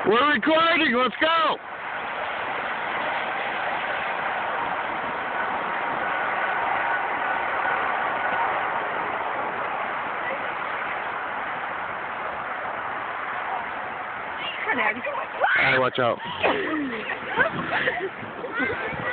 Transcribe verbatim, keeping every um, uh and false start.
We're recording. Let's go. All right, watch out.